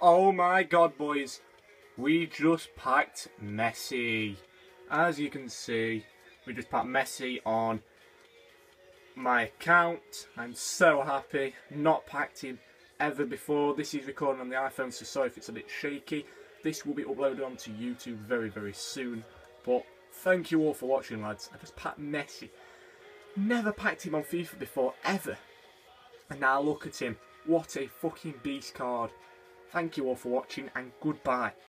Oh my god, boys, we just packed Messi. As you can see, we just packed Messi on my account. I'm so happy. Not packed him ever before. This is recording on the iPhone, so sorry if it's a bit shaky. This will be uploaded onto YouTube very, very soon. But thank you all for watching, lads. I just packed Messi. Never packed him on FIFA before, ever. And now look at him. What a fucking beast card. Thank you all for watching and goodbye.